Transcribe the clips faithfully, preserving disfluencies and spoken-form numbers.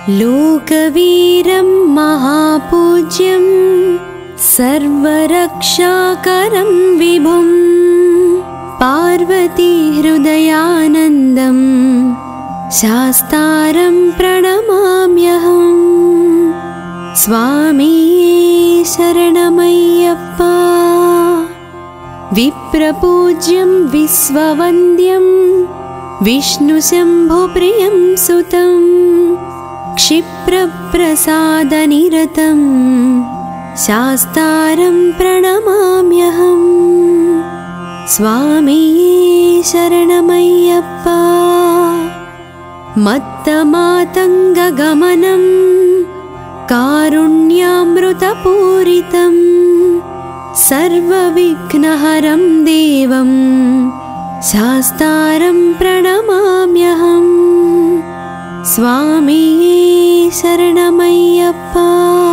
लोकवीरं महापूज्यं सर्वरक्षाकरं विभुं पार्वती हृदयानन्दं शास्तारं प्रणमाम्यहम्। स्वामी शरणमय्यप्पा। विप्रपूज्यं विश्ववन्द्यं विष्णुशम्भुप्रियं सुतं क्षिप्रप्रसादनिरतं शास्तारं प्रणमाम्यहम्। स्वामी शरणमय्यप्पा। मत्तमातङ्गगमनं कारुण्यामृतपूरितं सर्वविघ्नहरं देवं शास्तारं प्रणमाम्यहम्। स्वामी शरणमय्यप्पा।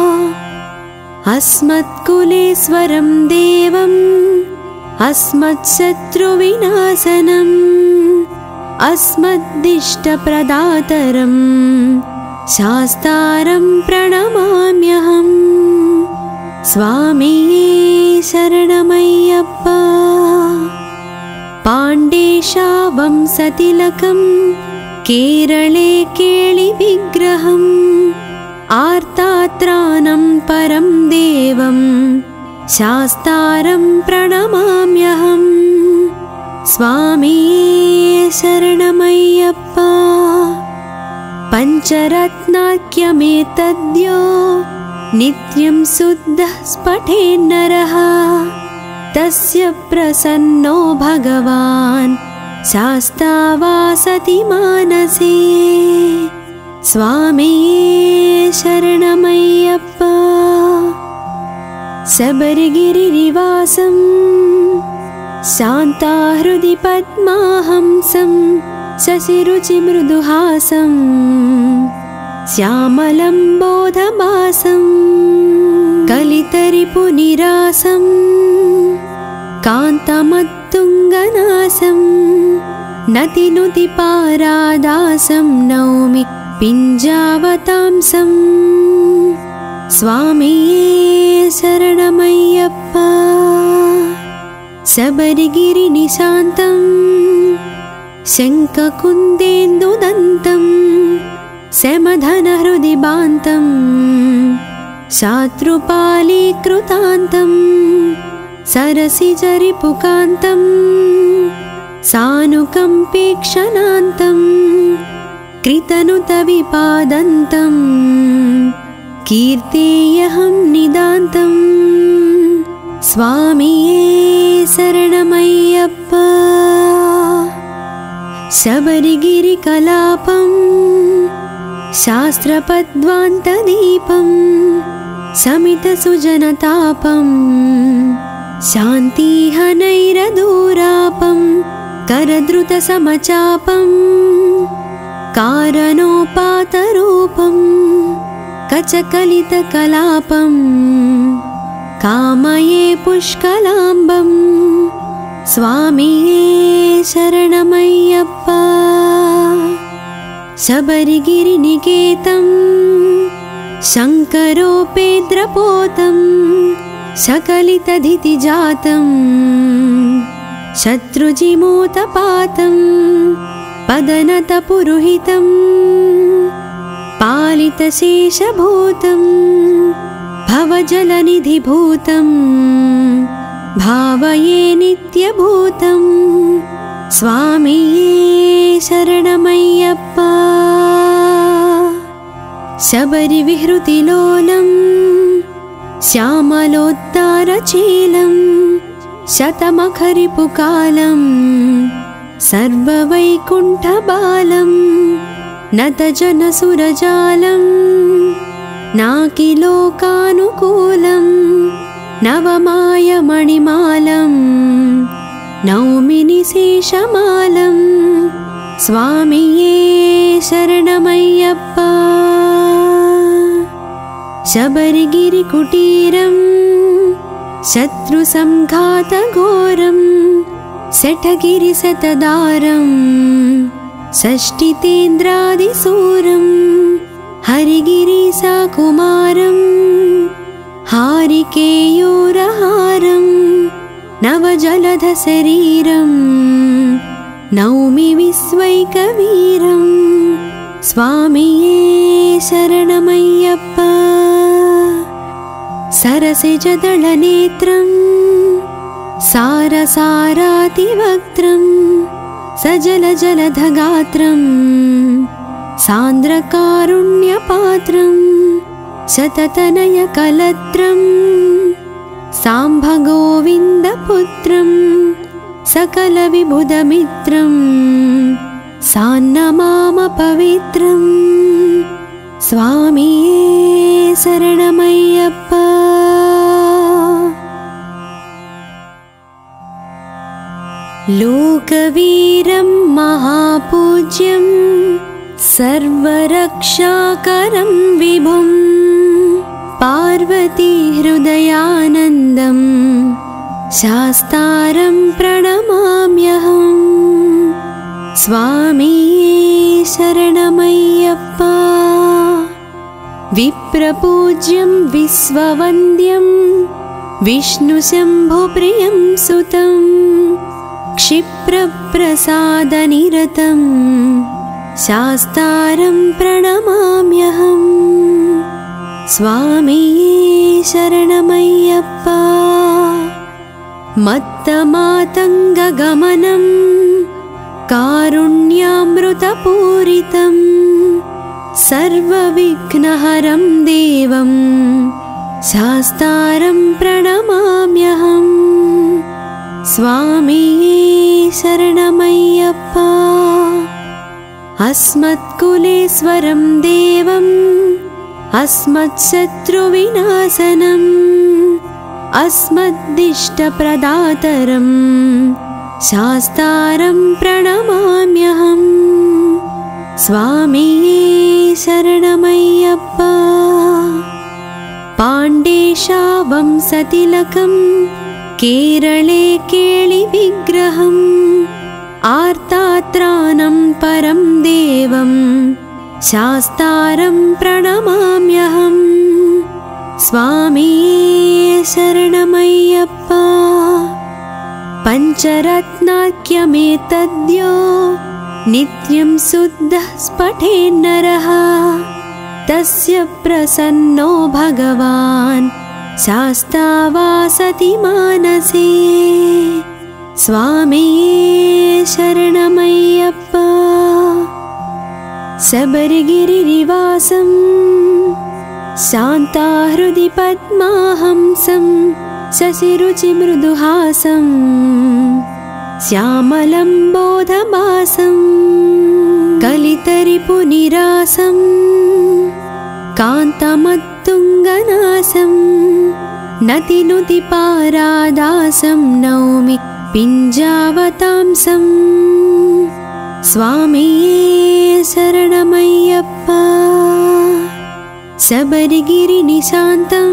अस्मत्कुलेश्वरं देवम् अस्मत्शत्रुविनाशनम् अस्मद्दिष्टप्रदातरं शास्तारं प्रणमाम्यहम्। स्वामी शरणमय्यप्पा। पाण्डेशावंसतिलकं केरळे केळिविग्रहम् आर्तात्रानं परं देवं शास्तारं प्रणमाम्यहम्। स्वामी शरणमय्यप्पा। पञ्चरत्नाख्यमेतद्यो नित्यं शुद्धः स्फुटेन्नरः तस्य प्रसन्नो भगवान् शास्ता वासति मानसे। स्वामी शरणमय्यप्पा। शबरिगिरिनिवासं शान्ताहृदि पद्माहंसं शशिरुचिमृदुहासं श्यामलं बोधमासं कलितरिपुनिरासं कान्तमत्तुङ्गनासं नतिनुतिपारादासं नौमि पिञ्जावतांसं। स्वामी शरणमय्यप्पा। शबरिगिरिनिशान्तं शङ्खकुन्देन्दुदन्तं शमधनहृदि बान्तं शात्रुपालीकृतान्तं सरसिजरिपुकान्तं सानुकम्पेक्षणान्तं कृतनुतविपादन्तं कीर्तेयहं निदान्तं। स्वामी शरणमय्यप्पा। शबरिगिरिकलापं शास्त्रपद्वान्तदीपं शमितसुजनतापं शान्तिहनैरदूरापं करद्रुतसमचापं कारणोपातरूपं कचकलितकलापं कामये पुष्कलाम्बं। स्वामी शरणमय्यप्पा। शबरिगिरिनिकेतं शङ्करोपेन्द्रपोतं सकलितधितिजातं शत्रुजिमूतपातं पदनतपुरुहितं पालितशेषभूतं भवजलनिधिभूतं भावये नित्यभूतं। स्वामी शरणमय्यप्पा। शबरिविहृतिलोलं श्यामलोद्दारचीलं शतमखरिपुकालं सर्ववैकुण्ठबालं नतजनसुरजालं नाकिलोकानुकूलं नवमायमणिमालं नौमि निशेषमालं। स्वामी शरणमय्यप्पा। शबरिगिरिकुटीरं शत्रुसंघातघोरं शठगिरिशतदारं षष्टितेन्द्रादिसूरं हरिगिरिसाकुमारं हारिकेयूरहारं नवजलधशरीरं नौमि विश्वैकवीरं स्वामिये शरणमय्यप्पा सरसिजदलनेत्रं सारसारातिवक्त्रं सजलजलधगात्रं सान्द्रकारुण्यपात्रं शततनयकलत्रं साम्भगोविन्दपुत्रं सकलविबुधमित्रं सान्नमामपवित्रं स्वामिये शरणमय्यप्पा लोकवीरं महापूज्यं सर्वरक्षाकरं विभुं पार्वतीहृदयानन्दं शास्तारं प्रणमाम्यहं स्वामिये शरणमय्यप्पा विप्रपूज्यं विश्ववन्द्यं विष्णुशम्भुप्रियं सुतं क्षिप्रप्रसादनिरतं शास्तारं प्रणमाम्यहं स्वामिये शरणमय्यप्पा मत्तमातङ्गगमनं कारुण्यामृतपूरितं सर्वविघ्नहरं देवं शास्तारं प्रणमाम्यहं स्वामिये शरणमय्यप्पा अस्मत्कुलेश्वरं देवम् अस्मत्शत्रुविनाशनम् अस्मद्दिष्टप्रदातरं शास्तारं प्रणमाम्यहं स्वामिये शरणमय्यप्पा पाण्डेशावंसतिलकं केरळे केळिविग्रहम् आर्तात्रानं परं देवं शास्तारं प्रणमाम्यहं स्वामिये शरणमय्यप्पा पञ्चरत्नाख्यमेतद्यो नित्यं शुद्धः स्फुटेन्नरः तस्य प्रसन्नो भगवान् शास्ता वासति मानसे स्वामिये शरणमय्यप्पा शबरिगिरिनिवासं शान्ताहृदि पद्माहंसं शशिरुचिमृदुहासं श्यामलं बोधमासं कलितरिपुनिरासं कान्तमत्तुङ्गनासं नतिनुतिपारादासं नौमि पिञ्जावतांसं स्वामिये शरणमय्यप्पा शबरिगिरिनिशान्तं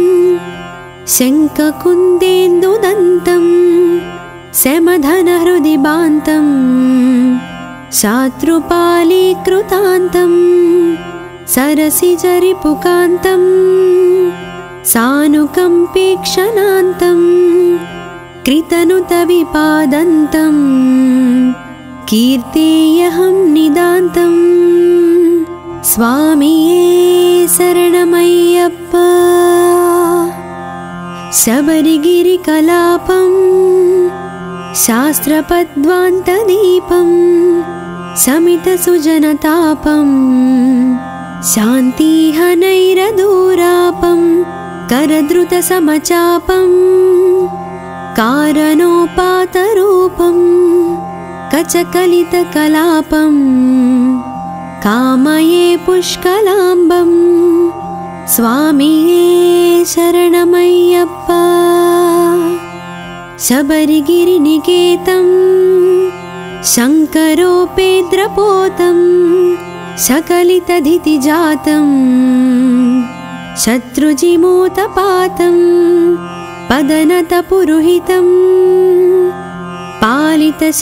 शङ्खकुन्देन्दुदन्तं शमधनहृदि बान्तं शात्रुपालीकृतान्तं सरसिजरिपुकान्तं सानुकम्पेक्षणान्तं कृतनुतविपादन्तं कीर्तेयहं निदान्तं स्वामिये शरणमय्यप्पा शबरिगिरिकलापं शास्त्रपद्वान्तदीपं शमितसुजनतापं शान्तिहनैरदूरापं करद्रुतसमचापं कारणोपातरूपं कचकलितकलापं कामये पुष्कलाम्बं स्वामिये शरणमय्यप्पा शबरिगिरिनिकेतं शङ्करोपेद्रपोतं सकलितधितिजातं शत्रुजिमूतपातं पदनतपुरुहितं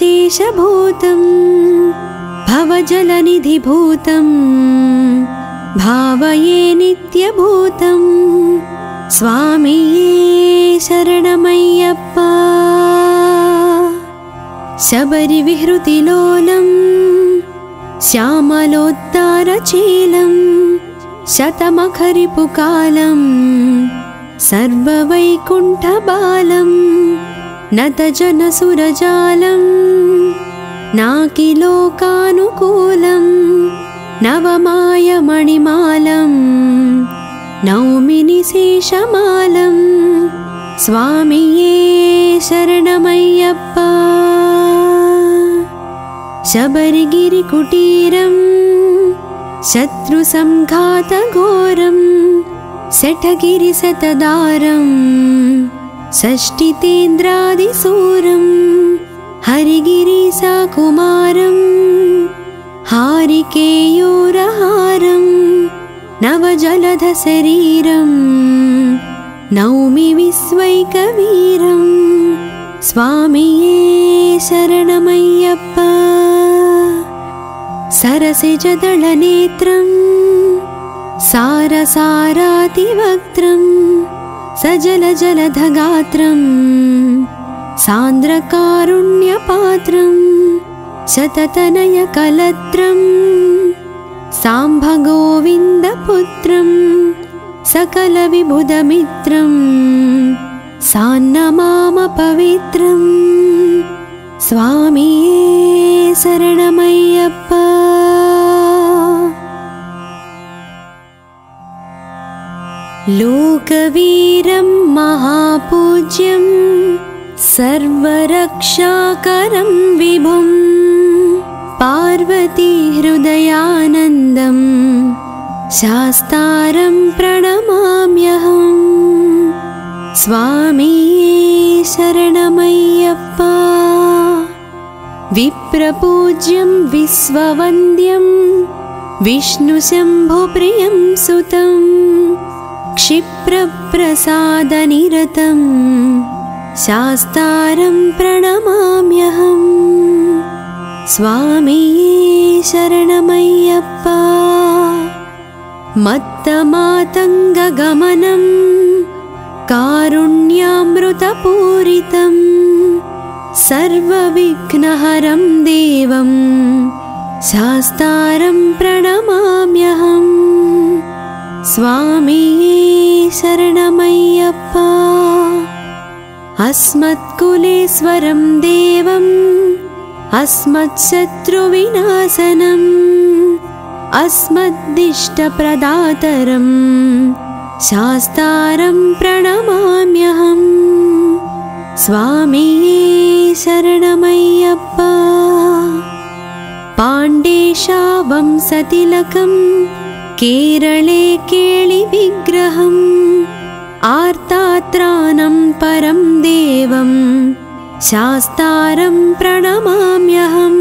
पालितशेषभूतं भवजलनिधिभूतं भावये नित्यभूतं स्वामिये शरणमय्यप्पा शबरिविहृतिलोलं श्यामलोत्तारचीलं शतमखरिपुकालं सर्ववैकुण्ठबालं नतजनसुरजालं नाकिलोकानुकूलं नवमायमणिमालं नौमि निशेषमालं स्वामिये शरणमय्यप्पा शबरिगिरिकुटीरं शत्रुसंघातघोरं शठगिरिशतदारं षष्टितेन्द्रादिसूरं हरिगिरिसाकुमारं हारिकेयूरहारं नवजलधशरीरं नौमि विश्वैकवीरं स्वामिये शरणमय्यप्पा सरसिजदलनेत्रं सारसारातिवक्त्रं सजलजलधगात्रं सान्द्रकारुण्यपात्रं शततनयकलत्रं साम्भगोविन्दपुत्रं सकलविबुधमित्रं सान्नमामपवित्रं स्वामिये शरणमय्यप्पा लोकवीरं महापूज्यं सर्वरक्षाकरं विभुं पार्वतीहृदयानन्दं शास्तारं प्रणमाम्यहं स्वामिये शरणमय्यप्पा विप्रपूज्यं विश्ववन्द्यं विष्णुशम्भुप्रियं सुतं क्षिप्रप्रसादनिरतं शास्तारं प्रणमाम्यहं स्वामिये शरणमय्यप्पा मत्तमातङ्गगमनं कारुण्यामृतपूरितं सर्वविघ्नहरं देवं शास्तारं प्रणमाम्यहं स्वामिये शरणमय्यप्पा अस्मत्कुलेश्वरं देवं अस्मत्शत्रुविनाशनम् अस्मद्दिष्टप्रदातरं शास्तारं प्रणमाम्यहं स्वामिये शरणमय्यप्पा पाण्डेशावंशतिलकं केरळे केळिविग्रहम् आर्तात्रानं परं देवं शास्तारं प्रणमाम्यहं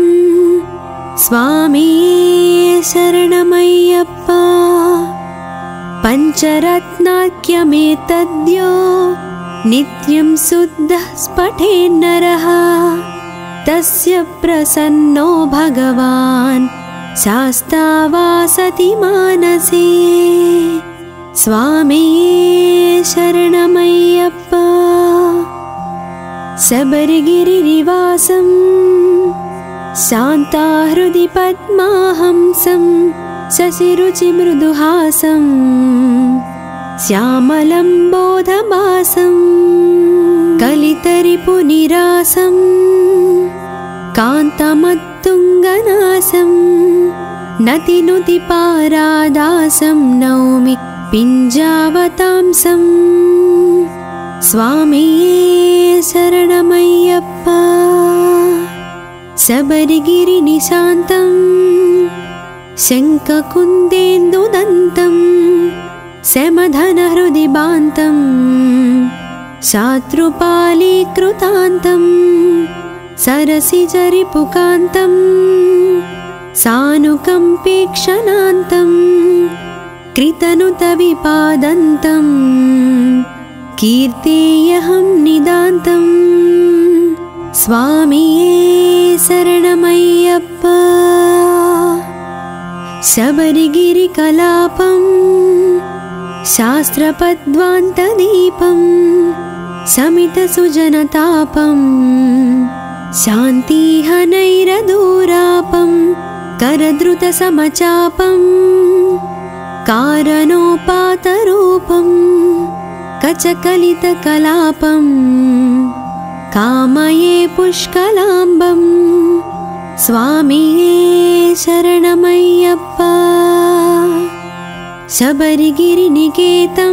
स्वामिये शरणमय्यप्पा पञ्चरत्नाख्यमेतद्यो नित्यं शुद्धः स्फुटेन्नरः तस्य प्रसन्नो भगवान् शास्ता वासति मानसे स्वामिये शरणमय्यप्पा शबरिगिरिनिवासं शान्ताहृदि पद्माहंसं शशिरुचिमृदुहासं श्यामलं बोधमासं कलितरिपुनिरासं कान्तमत्तुङ्गनासं नतिनुतिपारादासं नौमि पिञ्जावतांसं स्वामिये शरणमय्यप्पा शबरिगिरिनिशान्तं शङ्खकुन्देन्दुदन्तं शमधनहृदिबान्तं शात्रुपालीकृतान्तं सरसिजरिपुकान्तं सानुकम्पेक्षणान्तं कृतनुतविपादन्तं कीर्तेयहं निदान्तं स्वामिये शरणमय्यप्पा शबरिगिरिकलापं शास्त्रपद्वान्तदीपं शमितसुजनतापं शान्तिहनैरदूरापं करद्रुतसमचापं कारणोपातरूपं कचकलितकलापं कामये पुष्कलाम्बं स्वामिये शरणमय्यप्पा। शबरिगिरिनिकेतं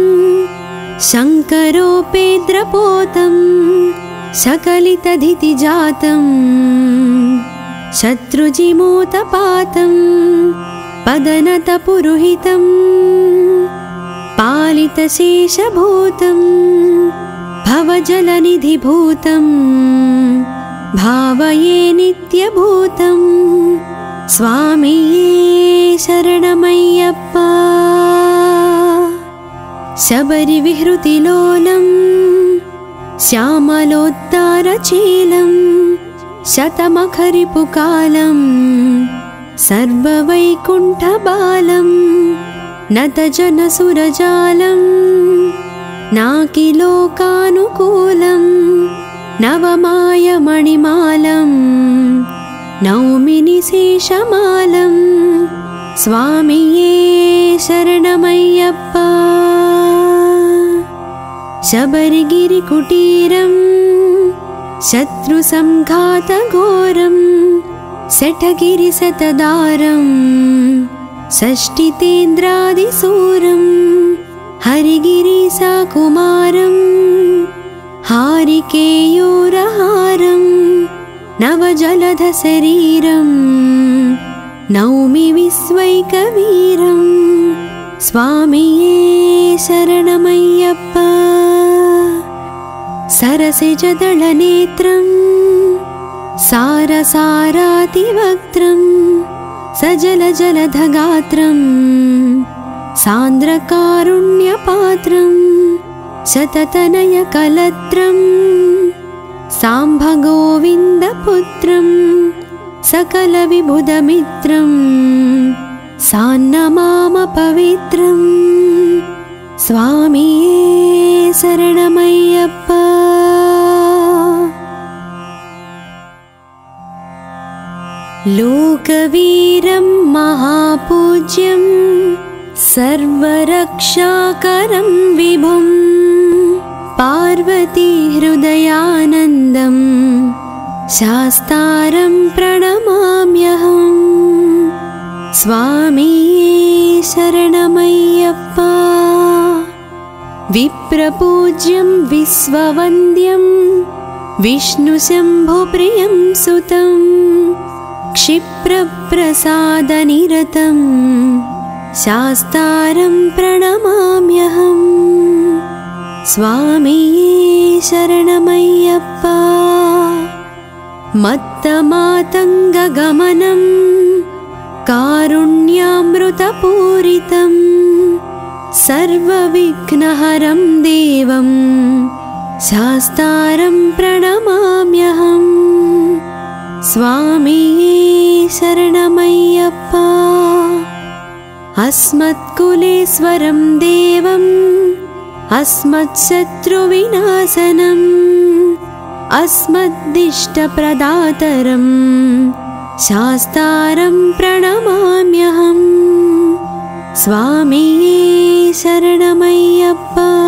शङ्करोपेद्रपोतं सकलितधितिजातं शत्रुजिमोतपातं पदनतपुरुहितं पालितशेषभूतं भवजलनिधिभूतं भावये नित्यभूतं स्वामिये शरणमय्यप्पा। शबरिविहृतिलोलं श्यामलोत्तारचीलं शतमखरिपुकालं सर्ववैकुण्ठबालं नतजनसुरजालं नाकिलोकानुकूलं नवमायमणिमालं नौमि निशेषमालं स्वामिये शरणमय्यप्पा। शबरिगिरिकुटीरं शत्रुसंघातघोरं शठगिरिशतदारं षष्टितेन्द्रादिसूरं हरिगिरिसाकुमारं हारिकेयूरहारं नवजलधशरीरं नौमि विश्वैकवीरं स्वामिये शरणमय्यप्पा। सरसिजदलनेत्रं सारसारातिवक्त्रं सजलजलधगात्रं सान्द्रकारुण्यपात्रं शततनयकलत्रं साम्भगोविन्दपुत्रं सकलविबुधमित्रं सान्नमामपवित्रं स्वामिये शरणमय्यप्पा। लोकवीरं महापूज्यं सर्वरक्षाकरं विभुं पार्वतीहृदयानन्दं शास्तारं प्रणमाम्यहम् स्वामिये शरणमय्यप्पा। विप्रपूज्यं विश्ववन्द्यं विष्णुशम्भुप्रियं सुतं क्षिप्रप्रसादनिरतं शास्तारं प्रणमाम्यहम् स्वामिये शरणमय्यप्पा। मत्तमातङ्गगमनं कारुण्यामृतपूरितं सर्वविघ्नहरं देवं शास्तारं प्रणमाम्यहम् स्वामिये शरणमय्यप्पा। अस्मत्कुलेश्वरं देवं अस्मत्शत्रुविनाशनम् अस्मद्दिष्टप्रदातरं शास्तारं प्रणमाम्यहम् स्वामिये शरणमय्यप्पा।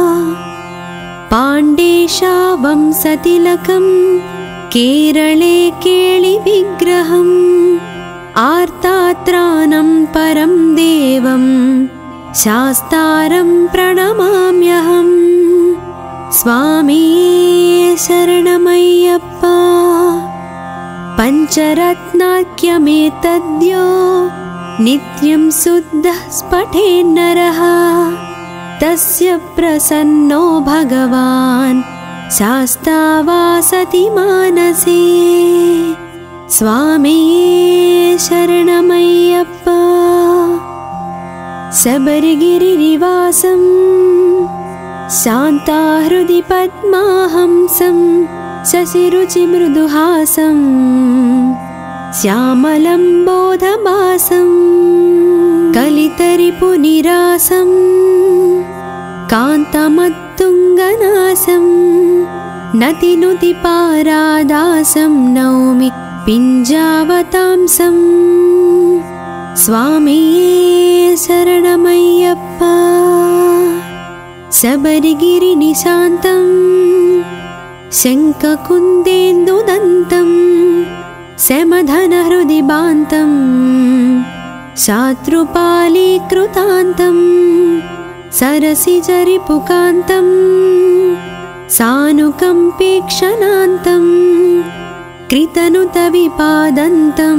पाण्डेशावंसतिलकं केरळे केळिविग्रहम् आर्तात्रानं परं देवं शास्तारं प्रणमाम्यहम् स्वामिये शरणमय्यप्पा। पञ्चरत्नाख्यमेतद्यो नित्यं शुद्धः स्फुटेन्नरः तस्य प्रसन्नो भगवान् शास्ता वासति मानसे स्वामिये शरणमय्यप्पा। शबरिगिरिनिवासं शान्ताहृदि पद्माहंसं शशिरुचिमृदुहासं श्यामलं बोधमासं कलितरिपुनिरासं कान्तमत्तुङ्गनासं नतिनुतिपारादासं नौमि पिञ्जावतांसं स्वामिये शरणमय्यप्पा शबरिगिरिनिशान्तं शङ्खकुन्देन्दुदन्तं शमधनहृदिबान्तं शात्रुपालीकृतान्तं सरसिजरिपुकान्तं सानुकम्पेक्षणान्तं कृतनुतविपादन्तं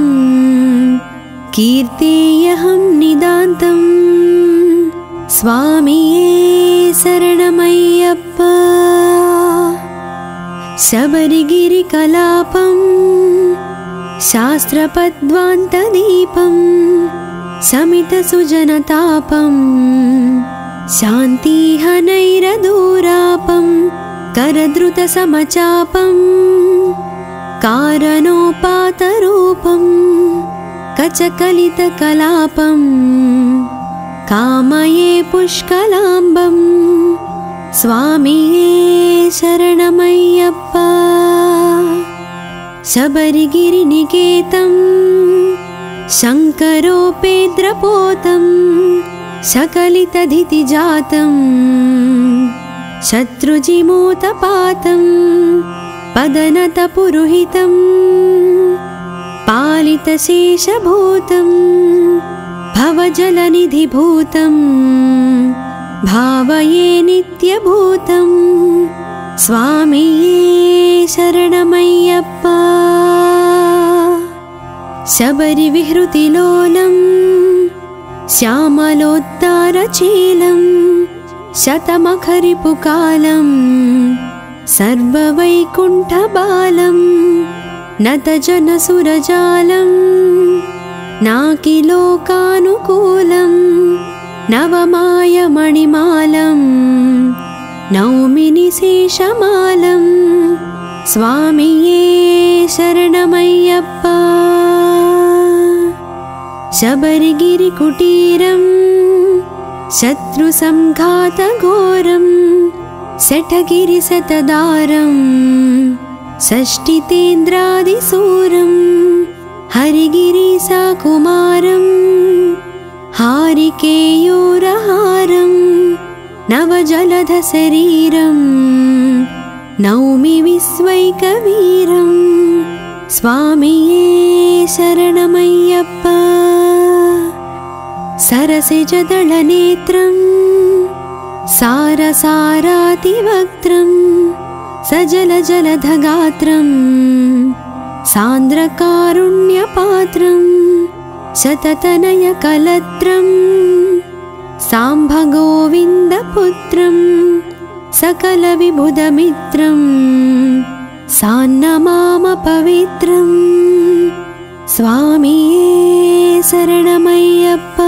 कीर्तेयहं निदान्तं स्वामिये शरणमय्यप्पा शबरिगिरिकलापं शास्त्रपद्वान्तदीपं शमितसुजनतापं शान्तिहनैरदूरापं करद्रुतसमचापं कारणोपातरूपं कचकलितकलापं कामये पुष्कलाम्बं स्वामिये शरणमय्यप्पा शबरिगिरिनिकेतं शङ्करोपेद्रपोतं शकलितधितिजातं शत्रुजिमोतपातं पदनतपुरुहितं पालितशेषभूतं भवजलनिधिभूतं भावये नित्यभूतं स्वामिये शरणमय्यप्पा शबरिविहृतिलोलं श्यामलोद्दारचेलं शतमखरिपुकालं सर्ववैकुण्ठबालं नतजनसुरजालं नाकिलोकानुकूलं नवमायमणिमालं नौमि निशेषमालं स्वामिये शरणमय्यप्पा शबरिगिरिकुटीरं शत्रुसंघातघोरं शठगिरिशतदारं षष्टितेन्द्रादिसूरं हरिगिरिसाकुमारं हारिकेयूरहारं नवजलधशरीरं नौमि विश्वैकवीरं स्वामिये शरणमय्यप्पा सरसिजदलनेत्रं सारसारातिवक्त्रं सजलजलधगात्रं सान्द्रकारुण्यपात्रं शततनयकलत्रं साम्भगोविन्दपुत्रं सकलविबुधमित्रं सान्नमामपवित्रं स्वामिये शरणमय्यप्पा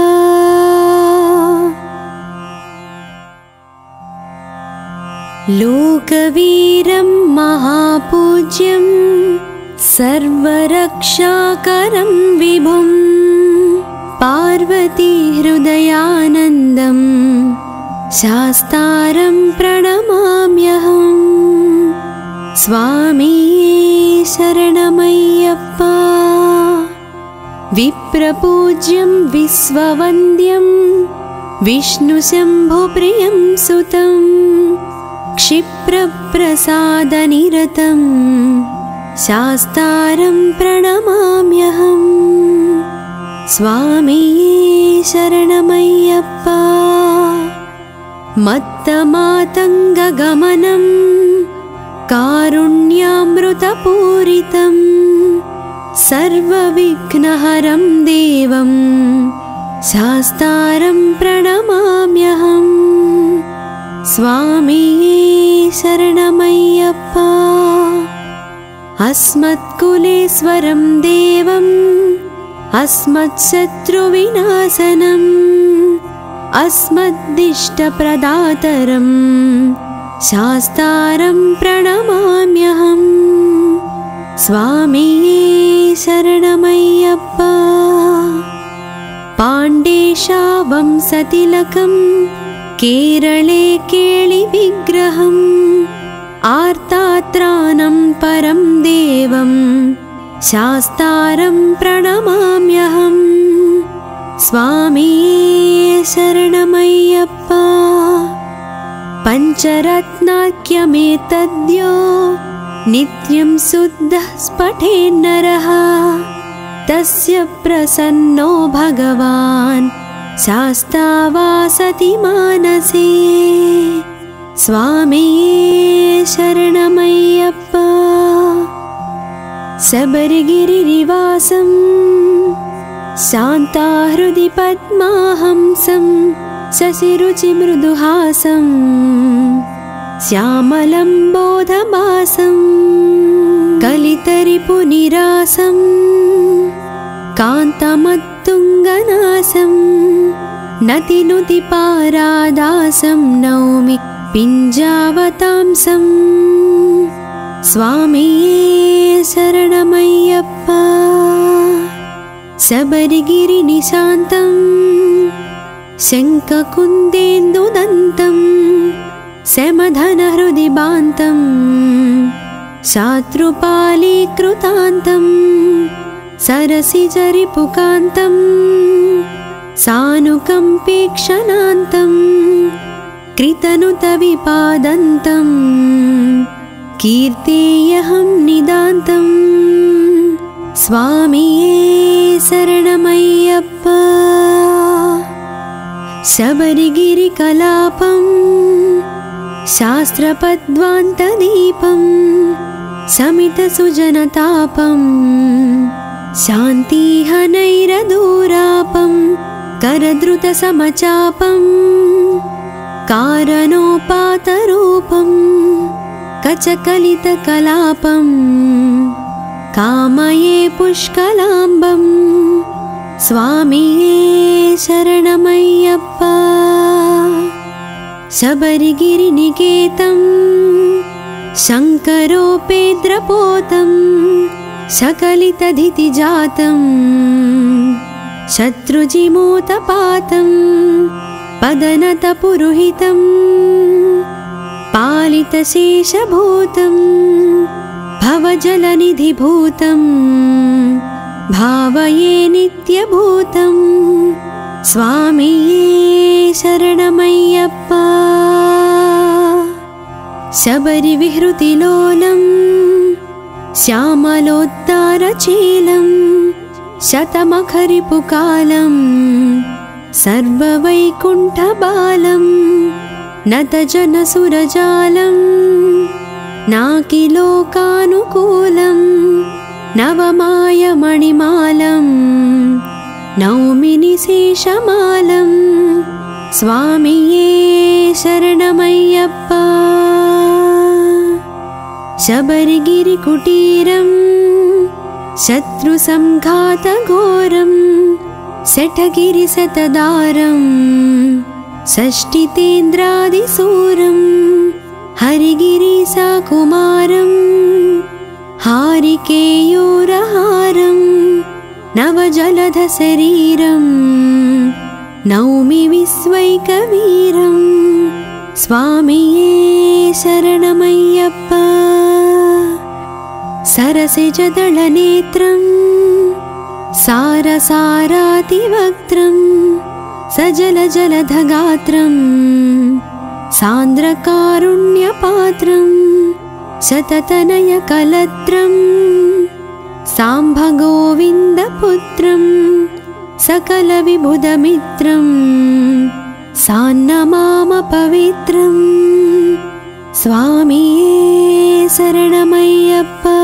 लोकवीरं महापूज्यं सर्वरक्षाकरं विभुं पार्वतीहृदयानन्दं शास्तारं प्रणमाम्यहं स्वामिये शरणमय्यप्पा विप्रपूज्यं विश्ववन्द्यं विष्णुशम्भुप्रियं सुतं क्षिप्रप्रसादनिरतं शास्तारं प्रणमाम्यहं स्वामिये शरणमय्यप्पा मत्तमातङ्गगमनं कारुण्यामृतपूरितं सर्वविघ्नहरं देवं शास्तारं प्रणमाम्यहं स्वामिये शरणमय्यप्पा अस्मत्कुलेश्वरं देवम् अस्मत्शत्रुविनाशनम् अस्मद्दिष्टप्रदातरं शास्तारं प्रणमाम्यहं स्वामिये शरणमय्यप्पा शरणमय्यप्पा पाण्डेशावंसतिलकं केरळे केळिविग्रहम् आर्तात्रानं परं देवं शास्तारं प्रणमाम्यहम् स्वामी शरणमय्यप्पा पञ्चरत्नाख्यमेतद्यो नित्यं शुद्धः स्फुटेन्नरः तस्य प्रसन्नो भगवान् शास्ता वासति मानसे स्वामी शरणमय्यप्पा शबरिगिरिनिवासं शान्ताहृदि पद्माहंसं शशिरुचिमृदुहासं श्यामलं बोधमासं कलितरिपुनिरासं कान्तमत्तुङ्गनासं नतिनुतिपारादासं नौमि पिञ्जावतांसं स्वामी शरणमय्यप्पा शबरिगिरिनिशान्तं शङ्खकुन्देन्दुदन्तं शमधनहृदि बान्तं शात्रुपालीकृतान्तं सरसिजरिपुकान्तं सानुकम्पेक्षणान्तं कृतनुतविपादन्तं कीर्तेयहं निदान्तं स्वामी शरणमय्यप्पा शबरिगिरिकलापं शास्त्रपद्वान्तदीपं शमितसुजनतापं शान्तिहनैरदूरापं करद्रुतसमचापं कारणोपातरूपं कचकलितकलापं कामये पुष्कलाम्बं स्वामी शरणमय्यप्पा शबरिगिरिनिकेतं शङ्करोपेद्रपोतं सकलितधितिजातं शत्रुजिमूतपातं पदनतपुरुहितं पालितशेषभूतं भवजलनिधिभूतं भावये नित्यभूतं स्वामी शरणमय्यप्पा शबरिविहृतिलोलं श्यामलोद्दारचीलं शतमखरिपुकालं सर्ववैकुण्ठबालं नतजनसुरजालं नाकिलोकानुकूलं नवमायमणिमालं नौमि निशेषमालं स्वामी शरणमय्यप्पा शबरिगिरिकुटीरं शत्रुसंघातघोरं शठगिरिशतदारं षष्टितेन्द्रादिसूरं हरिगिरिसाकुमारं हारिकेयूरहारं नवजलधशरीरं नौमि विश्वैकवीरं स्वामी शरणमय्यप्पा सरसिजदलनेत्रं सारसारातिवक्त्रं सजलजलधगात्रं सान्द्रकारुण्यपात्रं शततनयकलत्रं साम्भगोविन्दपुत्रं सकलविबुधमित्रं सान्नमामपवित्रं स्वामी शरणमय्यप्पा